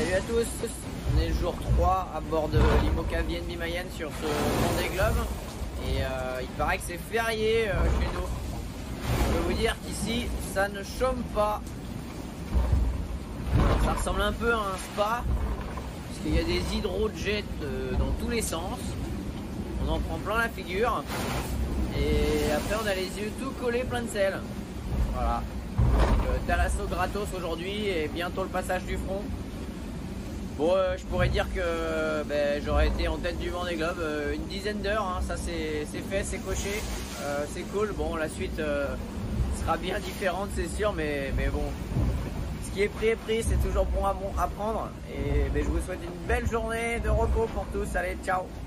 Salut à tous, on est le jour 3 à bord de l'Imoca VNB Mayenne sur ce Vendée Globe et il paraît que c'est férié chez nous. Je peux vous dire qu'ici ça ne chôme pas. Alors, ça ressemble un peu à un spa parce qu'il y a des hydrojets dans tous les sens. On en prend plein la figure et après on a les yeux tout collés plein de sel. Voilà. Thalasso gratos aujourd'hui et bientôt le passage du front. Bon, je pourrais dire que j'aurais été en tête du Vendée Globe une dizaine d'heures, hein. Ça c'est fait, c'est coché, c'est cool. Bon, la suite sera bien différente, c'est sûr, mais bon, ce qui est pris est pris, c'est toujours bon à prendre. Et je vous souhaite une belle journée de repos pour tous. Allez, ciao.